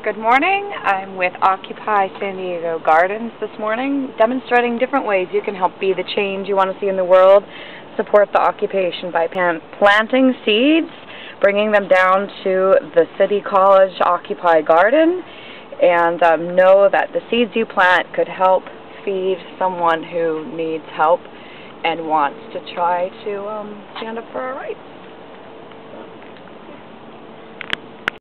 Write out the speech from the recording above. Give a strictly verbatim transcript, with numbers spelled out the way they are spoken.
Good morning. I'm with Occupy San Diego Gardens this morning, demonstrating different ways you can help be the change you want to see in the world. Support the occupation by planting seeds, bringing them down to the City College Occupy Garden, and um, know that the seeds you plant could help feed someone who needs help and wants to try to um, stand up for our rights.